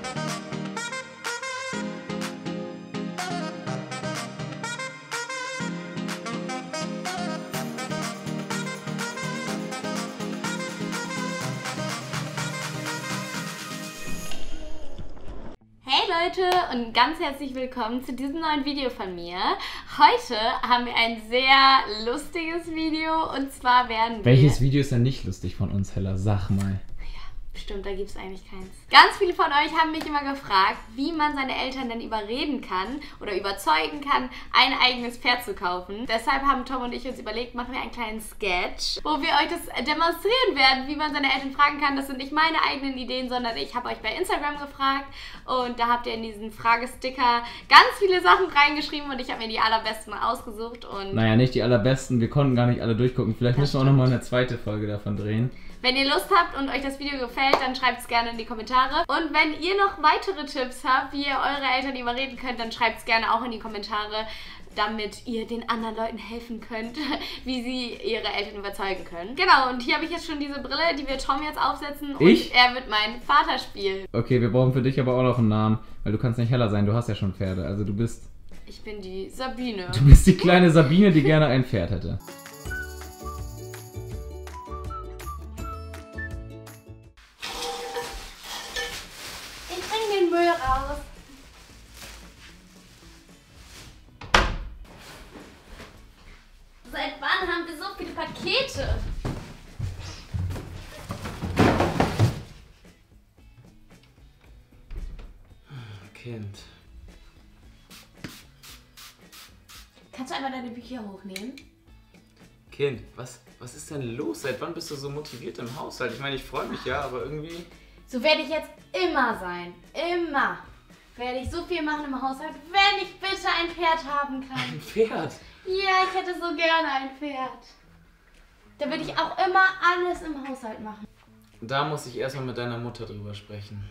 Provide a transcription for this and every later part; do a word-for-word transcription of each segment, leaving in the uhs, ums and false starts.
Hey Leute und ganz herzlich willkommen zu diesem neuen Video von mir. Heute haben wir ein sehr lustiges Video und zwar werden wir... Welches Video ist denn nicht lustig von uns, Hella? Sag mal. Stimmt, da gibt es eigentlich keins. Ganz viele von euch haben mich immer gefragt, wie man seine Eltern denn überreden kann oder überzeugen kann, ein eigenes Pferd zu kaufen. Deshalb haben Tom und ich uns überlegt, machen wir einen kleinen Sketch, wo wir euch das demonstrieren werden, wie man seine Eltern fragen kann. Das sind nicht meine eigenen Ideen, sondern ich habe euch bei Instagram gefragt und da habt ihr in diesen Fragesticker ganz viele Sachen reingeschrieben und ich habe mir die allerbesten ausgesucht. Und naja, nicht die allerbesten, wir konnten gar nicht alle durchgucken. Vielleicht müssen wir auch nochmal eine zweite Folge davon drehen. Wenn ihr Lust habt und euch das Video gefällt, dann schreibt es gerne in die Kommentare. Und wenn ihr noch weitere Tipps habt, wie ihr eure Eltern überreden könnt, dann schreibt es gerne auch in die Kommentare, damit ihr den anderen Leuten helfen könnt, wie sie ihre Eltern überzeugen können. Genau, und hier habe ich jetzt schon diese Brille, die wird Tom jetzt aufsetzen und ich? er wird meinen Vater spielen. Okay, wir brauchen für dich aber auch noch einen Namen, weil du kannst nicht Hella sein, du hast ja schon Pferde, also du bist... Ich bin die Sabine. Du bist die kleine Sabine, die gerne ein Pferd hätte. Müll raus. Seit wann haben wir so viele Pakete? Kind. Kannst du einmal deine Bücher hochnehmen? Kind, was, was ist denn los? Seit wann bist du so motiviert im Haushalt? Ich meine, ich freue mich ja, aber irgendwie... So werde ich jetzt immer sein. Immer werde ich so viel machen im Haushalt, wenn ich bitte ein Pferd haben kann. Ein Pferd? Ja, ich hätte so gerne ein Pferd. Da würde ich auch immer alles im Haushalt machen. Da muss ich erstmal mit deiner Mutter drüber sprechen.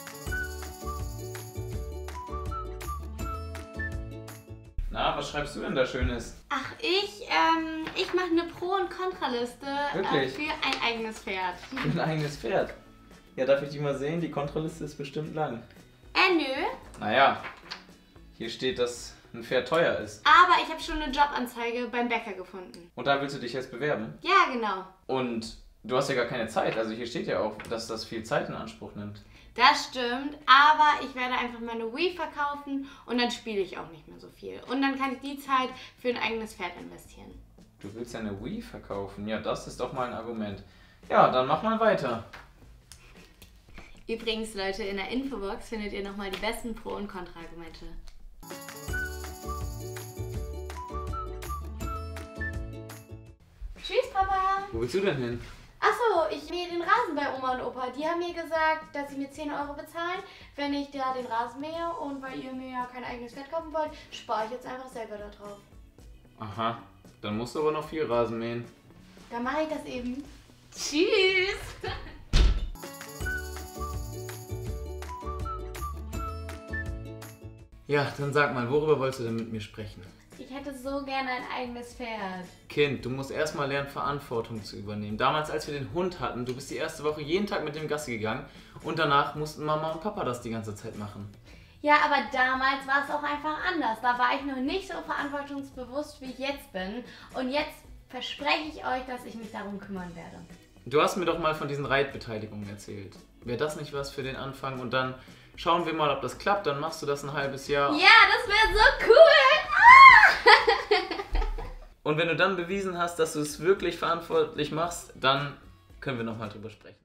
Na, was schreibst du denn da Schönes? Ach, ich, ähm, ich mache eine Pro- und Kontraliste äh, für ein eigenes Pferd. Für ein eigenes Pferd? Ja, darf ich die mal sehen? Die Kontraliste ist bestimmt lang. Äh, nö. Naja, hier steht, dass ein Pferd teuer ist. Aber ich habe schon eine Jobanzeige beim Bäcker gefunden. Und da willst du dich jetzt bewerben? Ja, genau. Und du hast ja gar keine Zeit. Also hier steht ja auch, dass das viel Zeit in Anspruch nimmt. Das stimmt, aber ich werde einfach meine Wii verkaufen und dann spiele ich auch nicht mehr so viel. Und dann kann ich die Zeit für ein eigenes Pferd investieren. Du willst ja eine Wii verkaufen? Ja, das ist doch mal ein Argument. Ja, dann mach mal weiter. Übrigens, Leute, in der Infobox findet ihr nochmal die besten Pro- und Kontra-Argumente. Tschüss, Papa! Wo willst du denn hin? Achso, ich mähe den Rasen bei Oma und Opa. Die haben mir gesagt, dass sie mir zehn Euro bezahlen, wenn ich da den Rasen mähe. Und weil ihr mir ja kein eigenes Pferd kaufen wollt, spare ich jetzt einfach selber da drauf. Aha, dann musst du aber noch viel Rasen mähen. Dann mache ich das eben. Tschüss! Ja, dann sag mal, worüber wolltest du denn mit mir sprechen? Ich hätte so gerne ein eigenes Pferd. Kind, du musst erstmal lernen, Verantwortung zu übernehmen. Damals, als wir den Hund hatten, du bist die erste Woche jeden Tag mit dem Gassi gegangen und danach mussten Mama und Papa das die ganze Zeit machen. Ja, aber damals war es auch einfach anders. Da war ich noch nicht so verantwortungsbewusst, wie ich jetzt bin. Und jetzt verspreche ich euch, dass ich mich darum kümmern werde. Du hast mir doch mal von diesen Reitbeteiligungen erzählt. Wäre das nicht was für den Anfang? Und dann schauen wir mal, ob das klappt. Dann machst du das ein halbes Jahr. Ja, das wäre so cool! Ah! Und wenn du dann bewiesen hast, dass du es wirklich verantwortlich machst, dann können wir nochmal drüber sprechen.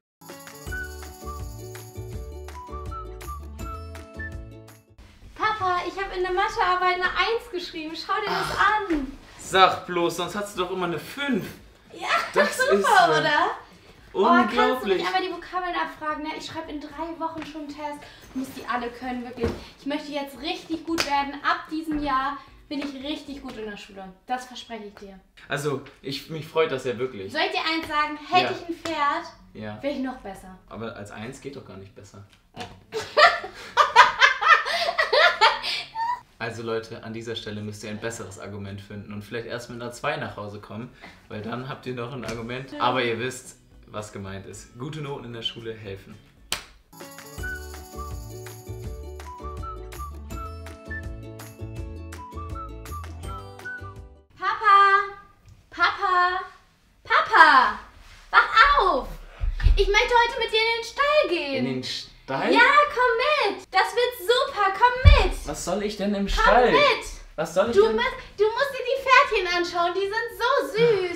Papa, ich habe in der Mathearbeit eine eins geschrieben. Schau dir das Ach, an. Sag bloß, sonst hast du doch immer eine fünf. Ja, das super, ist äh, oder? unglaublich. Oh, kannst du mich einmal die Vokabeln abfragen? Ne? Ich schreibe in drei Wochen schon einen Test. Ich muss die alle können, wirklich. Ich möchte jetzt richtig gut werden. Ab diesem Jahr bin ich richtig gut in der Schule. Das verspreche ich dir. Also, ich, mich freut das ja wirklich. Soll ich dir eins sagen? Hätte Ja. ich ein Pferd, Ja. wäre ich noch besser. Aber als eins geht doch gar nicht besser. Also Leute, an dieser Stelle müsst ihr ein besseres Argument finden und vielleicht erst mit einer zwei nach Hause kommen, weil dann habt ihr noch ein Argument. Aber ihr wisst, was gemeint ist. Gute Noten in der Schule helfen. Daheim? Ja, komm mit! Das wird super, komm mit! Was soll ich denn im Komm Stall? mit! Was soll ich Du, denn? musst, du musst dir die Pferdchen anschauen, die sind so süß.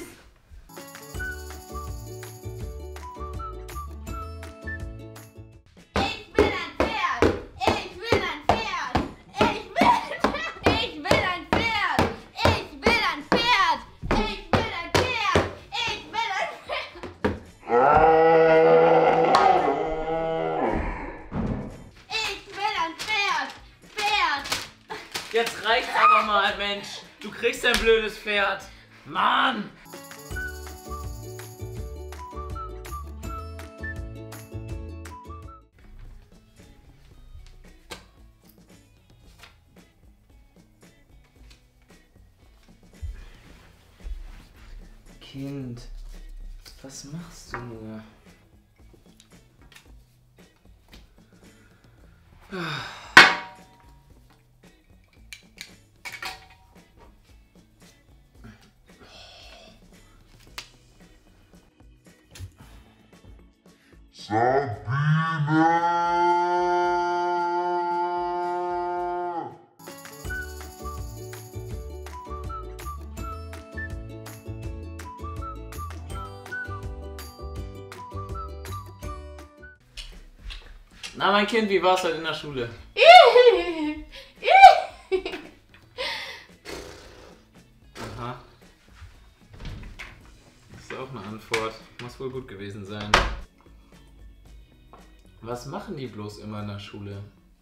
Ich will ein Pferd! Ich will ein Pferd! Ich will ein Pferd! Ich will ein Pferd! Ich will ein Pferd! Ich will ein Pferd! Ich will ein Pferd! Ich will ein Pferd! Pferd! Jetzt reicht's aber mal, Mensch. Du kriegst ein blödes Pferd. Mann! Kind, was machst du nur? Sabine! Na, mein Kind, wie war's heute in der Schule? Aha. Das ist auch eine Antwort. Muss wohl gut gewesen sein. Was machen die bloß immer in der Schule?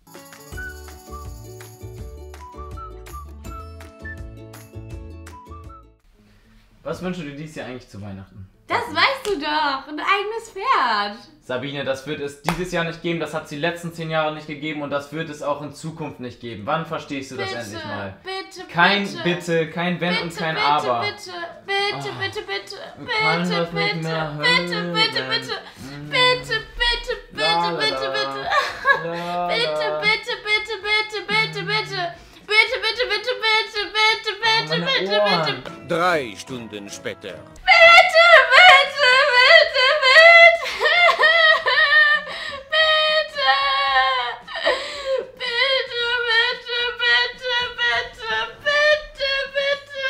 Was wünschst du dir dieses Jahr eigentlich zu Weihnachten? Das weißt du doch, ein eigenes Pferd. Sabine, das wird es dieses Jahr nicht geben, das hat es die letzten zehn Jahre nicht gegeben und das wird es auch in Zukunft nicht geben. Wann verstehst du das Bitte, endlich mal? bitte, Kein bitte. Bitte, kein Wenn Bitte, und kein bitte, Aber. Bitte, bitte, Oh, bitte, bitte, ich kann bitte, das nicht bitte, mehr bitte, hören. bitte, bitte, Mm. bitte, bitte, La, bitte, la, bitte, la. bitte, La, bitte, la. bitte, bitte, bitte, bitte, bitte, bitte, bitte, bitte, bitte, bitte, bitte, meine bitte, Ohren. bitte, Drei Stunden später. bitte, bitte, bitte, bitte, bitte, bitte, bitte, bitte, bitte, bitte,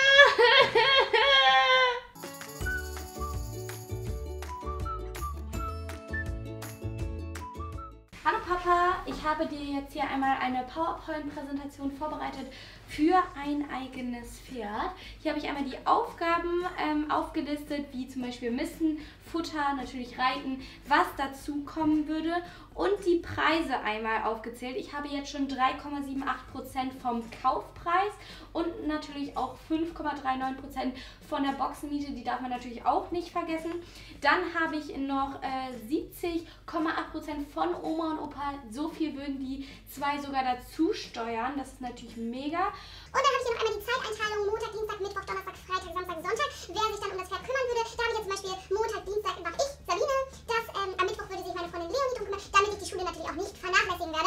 bitte. Hallo Papa, ich habe dir jetzt hier einmal eine PowerPoint-Präsentation vorbereitet für ein eigenes Pferd. Hier habe ich einmal die Aufgaben ähm, aufgelistet, wie zum Beispiel Misten, Futter, natürlich Reiten, was dazu kommen würde und die Preise einmal aufgezählt. Ich habe jetzt schon drei Komma achtundsiebzig Prozent vom Kaufpreis und natürlich auch fünf Komma neununddreißig Prozent von der Boxenmiete, die darf man natürlich auch nicht vergessen. Dann habe ich noch äh, siebzig Komma acht Prozent von Oma und Opa, so viel würden die zwei sogar dazu steuern, das ist natürlich mega. Und dann habe ich hier noch einmal die Zeiteinteilung Montag, Dienstag, Mittwoch, Donnerstag, Freitag, Samstag, Sonntag. Wer sich dann um das Pferd kümmern würde, da habe ich jetzt zum Beispiel Montag, Dienstag mache ich, Sabine. Das, ähm, am Mittwoch würde sich meine Freundin Leonie drum kümmern, damit ich die Schule natürlich auch nicht vernachlässigen werde.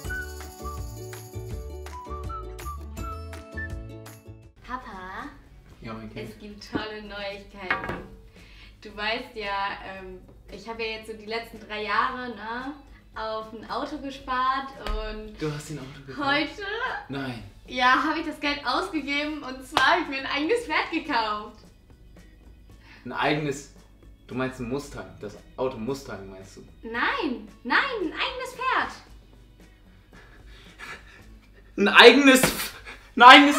Papa, Ja, mein Kind. es gibt tolle Neuigkeiten. Du weißt ja, ähm, ich habe ja jetzt so die letzten drei Jahre ne, auf ein Auto gespart und Du hast den Auto gekauft? heute, Nein. ja, habe ich das Geld ausgegeben und zwar habe ich mir ein eigenes Pferd gekauft. Ein eigenes. Du meinst ein Mustang. Das Auto Mustang meinst du? Nein, nein, ein eigenes Pferd. Ein eigenes. Ein eigenes.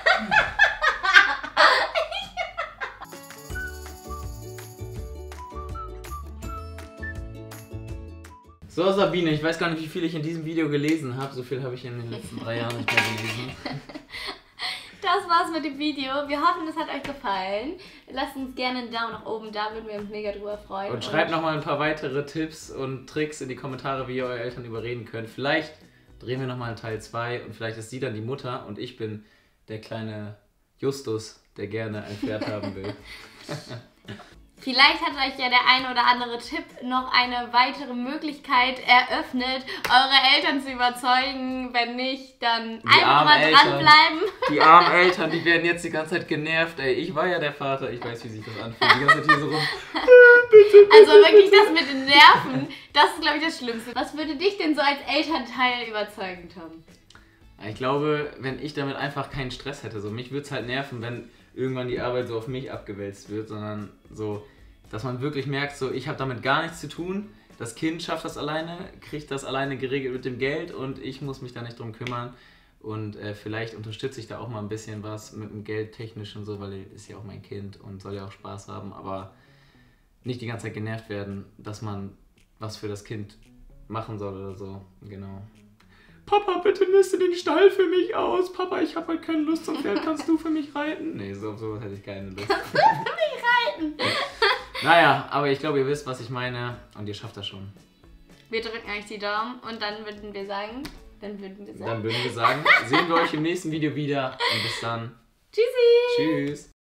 So, Sabine, ich weiß gar nicht, wie viel ich in diesem Video gelesen habe. So viel habe ich in den letzten drei Jahren nicht mehr gelesen. Das war's mit dem Video. Wir hoffen, es hat euch gefallen. Lasst uns gerne einen Daumen nach oben da, würden wir uns mega drüber freuen. Und schreibt nochmal ein paar weitere Tipps und Tricks in die Kommentare, wie ihr eure Eltern überreden könnt. Vielleicht drehen wir nochmal einen Teil zwei und vielleicht ist sie dann die Mutter und ich bin der kleine Justus, der gerne ein Pferd haben will. Vielleicht hat euch ja der ein oder andere Tipp noch eine weitere Möglichkeit eröffnet, eure Eltern zu überzeugen. Wenn nicht, dann Die einfach armen mal Eltern. dranbleiben. Die armen Eltern, die werden jetzt die ganze Zeit genervt, ey. Ich war ja der Vater, ich weiß, wie sich das anfühlt. Die ganze Zeit hier so rum. Also wirklich das mit den Nerven, das ist, glaube ich, das Schlimmste. Was würde dich denn so als Elternteil überzeugen, Tom? Ich glaube, wenn ich damit einfach keinen Stress hätte, so mich würde es halt nerven, wenn irgendwann die Arbeit so auf mich abgewälzt wird, sondern so, dass man wirklich merkt, so ich habe damit gar nichts zu tun, das Kind schafft das alleine, kriegt das alleine geregelt mit dem Geld und ich muss mich da nicht drum kümmern und äh, vielleicht unterstütze ich da auch mal ein bisschen was mit dem Geld technisch und so, weil ist ja auch mein Kind und soll ja auch Spaß haben, aber nicht die ganze Zeit genervt werden, dass man was für das Kind machen soll oder so, genau. Papa, bitte miste den Stall für mich aus. Papa, ich habe heute keine Lust zum Pferd. Kannst du für mich reiten? Nee, so auf sowas hätte ich keine Lust. Für mich reiten! Naja, aber ich glaube, ihr wisst, was ich meine und ihr schafft das schon. Wir drücken euch die Daumen und dann würden wir sagen, dann würden wir sagen, Dann würden wir sagen, sehen wir euch im nächsten Video wieder und bis dann. Tschüssi! Tschüss!